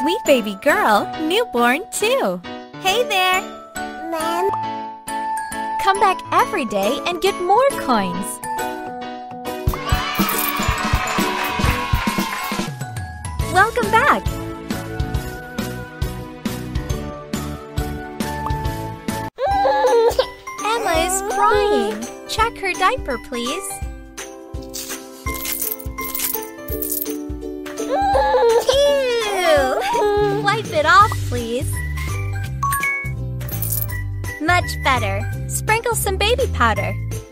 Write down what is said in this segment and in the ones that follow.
sweet baby girl, newborn too. Hey there! Ma'am. Come back every day and get more coins. Welcome back! Emma is crying. Check her diaper, please. Ew! Wipe it off, please. Much better. Sprinkle some baby powder.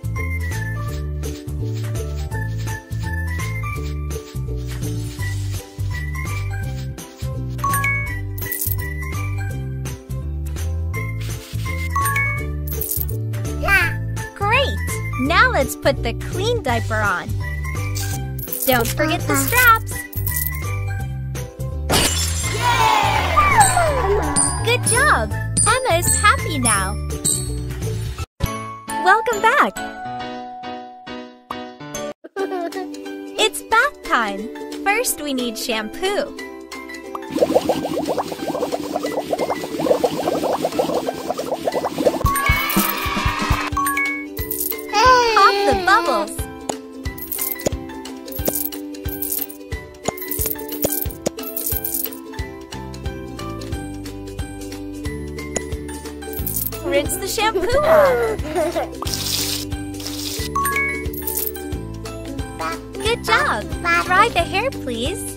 Great! Now let's put the clean diaper on. Don't forget the straps. Good job! Emma is happy now. Welcome back! It's bath time. First, we need shampoo. Pop the bubbles. Rinse the shampoo off. Good job! Dry the hair, please.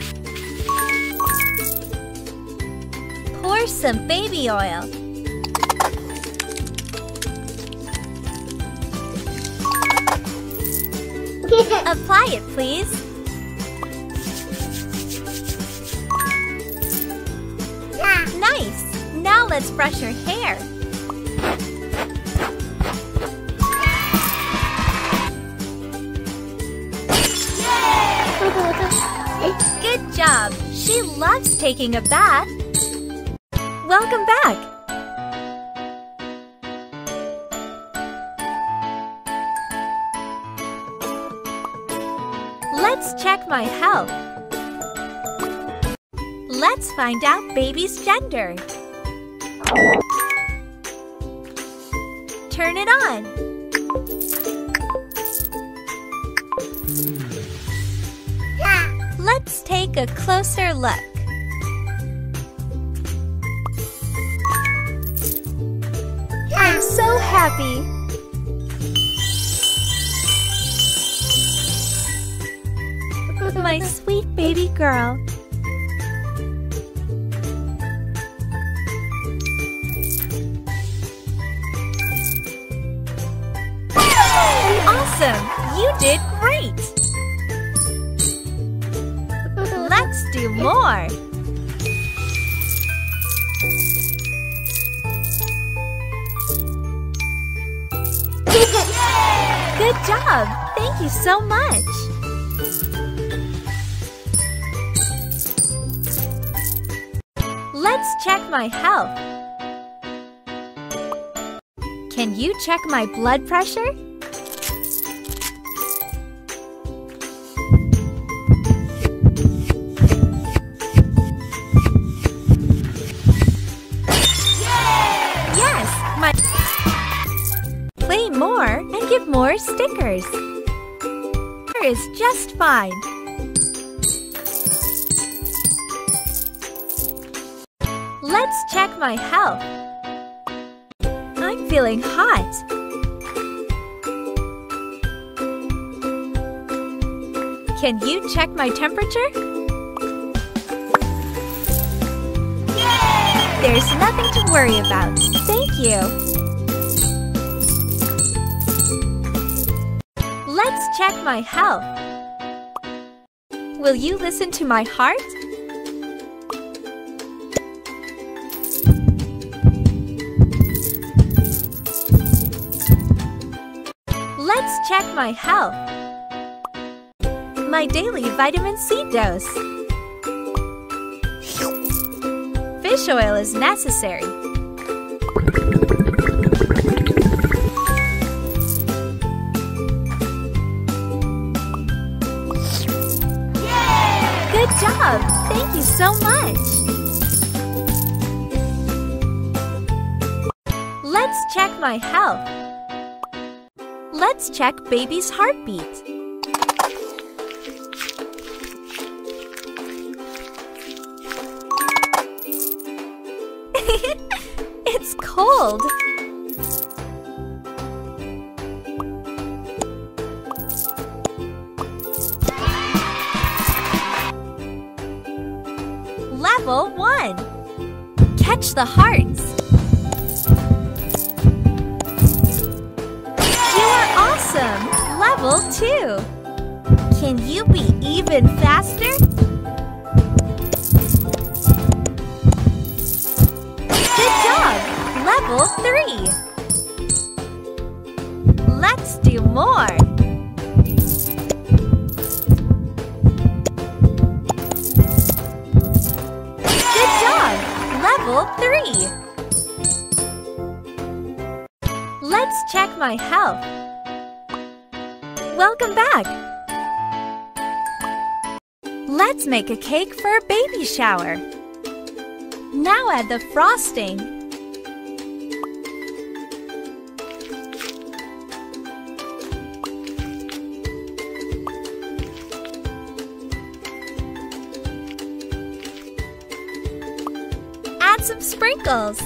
Pour some baby oil. Apply it, please. Nice! Now let's brush her hair. Good job! She loves taking a bath. Welcome back! Let's check my health. Let's find out baby's gender. Turn it on. Let's take a closer look. I'm so happy. My sweet baby girl. Awesome! You did great! Let's do more! Good job! Thank you so much! Let's check my health. Can you check my blood pressure? Play more and get more stickers. Here is just fine. Let's check my health. I'm feeling hot. Can you check my temperature? There's nothing to worry about. Thank you. Let's check my health. Will you listen to my heart? Let's check my health. My daily vitamin C dose. Fish oil is necessary. Good job! Thank you so much! Let's check my health. Let's check baby's heartbeat. It's cold. Level 1. Catch the hearts. You are awesome! Level 2. Can you be even faster? Good job! Level 3. Let's do more. Level 3. Let's check my health. Welcome back. Let's make a cake for a baby shower. Now add the frosting. Add some sprinkles.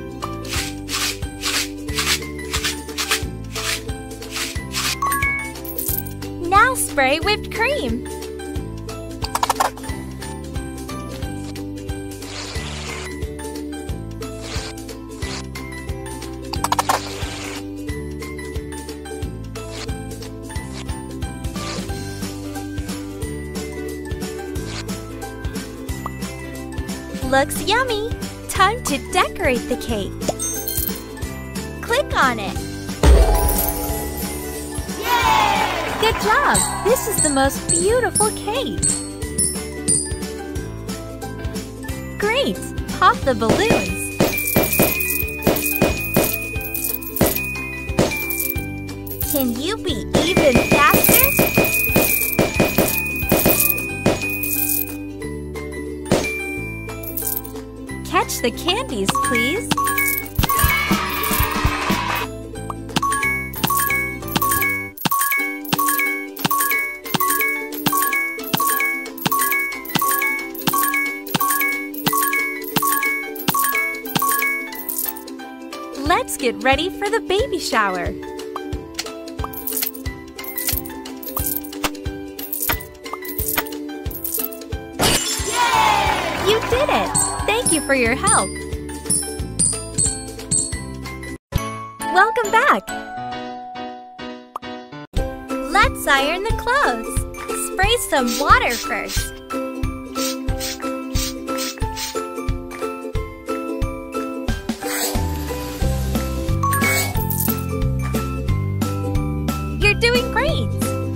Now spray whipped cream. Looks yummy! Time to decorate the cake. Click on it. Yay! Good job! This is the most beautiful cake. Great! Pop the balloons. Can you be even faster? Catch the candies, please. Let's get ready for the baby shower. Yay! You did it! Thank you for your help. Welcome back. Let's iron the clothes. Spray some water first. You're doing great.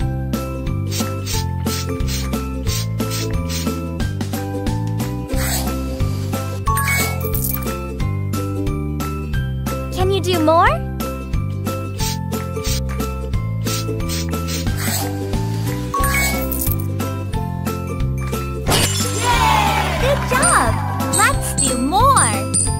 Can you do more? Yay! Good job! Let's do more!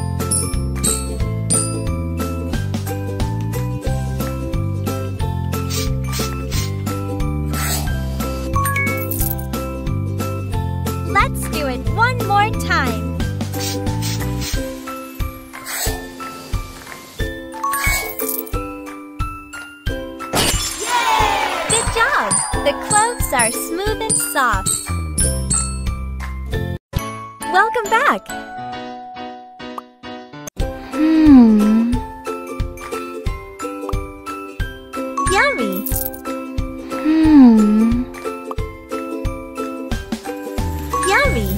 Let's do it one more time. The clothes are smooth and soft. Welcome back. Yummy. Yummy.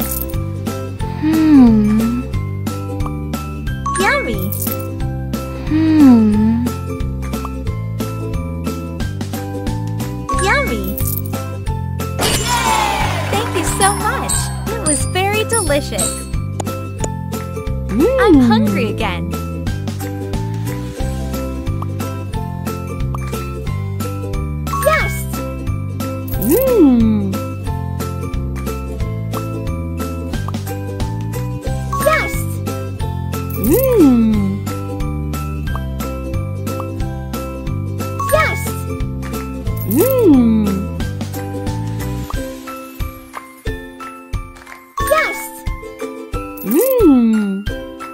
Yummy. Yummy. Thank you so much. It was very delicious. I'm hungry again. Yes! Yes! Mmm.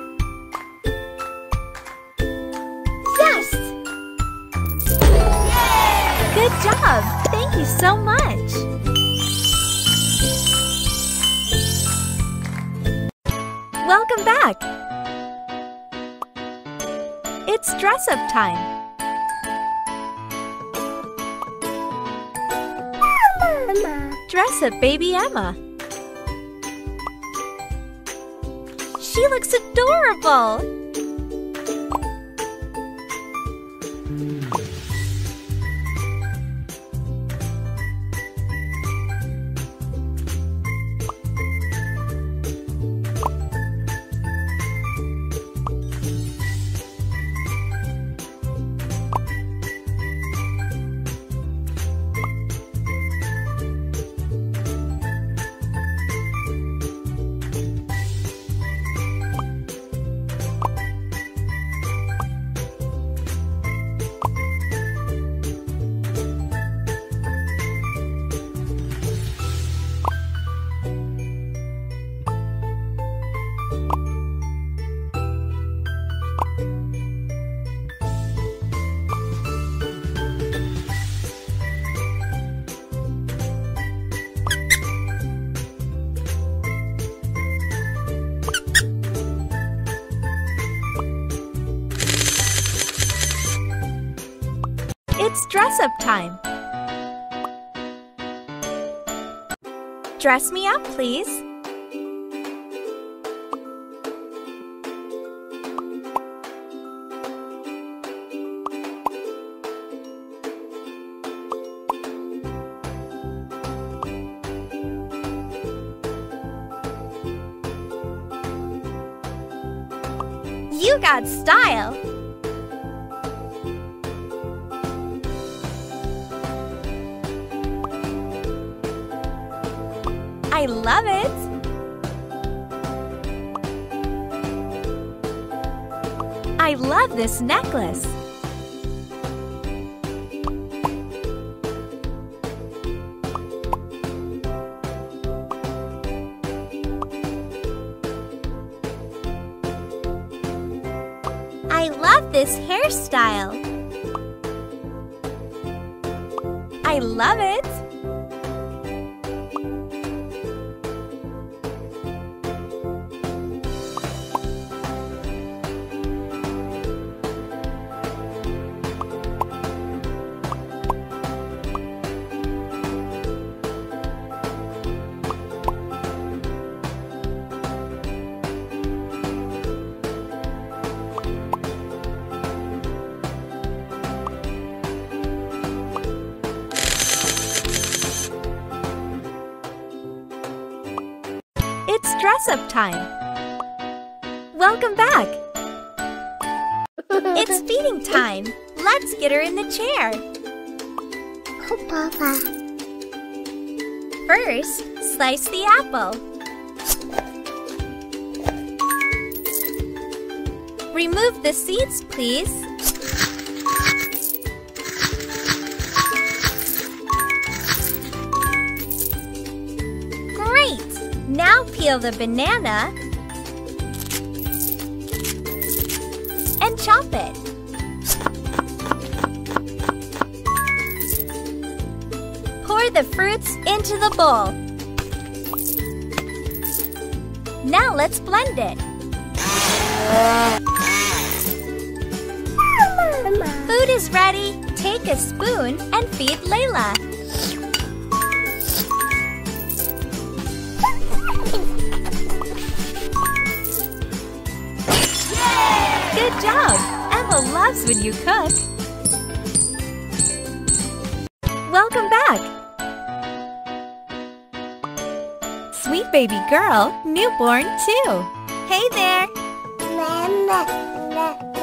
Yes! Good job! Thank you so much! Welcome back! It's dress-up time! Dress up baby Emma! She looks adorable! It's dress-up time! Dress me up, please! You got style! I love it! I love this necklace! I love this hairstyle! I love it! It's dress-up time! Welcome back! It's feeding time! Let's get her in the chair! First, slice the apple. Remove the seeds, please. Great! Now peel the banana and chop it. Pour the fruits into the bowl. Now let's blend it. Food is ready. Take a spoon and feed Layla. Good job! Emma loves when you cook. Welcome back! Sweet baby girl, newborn too. Hey there!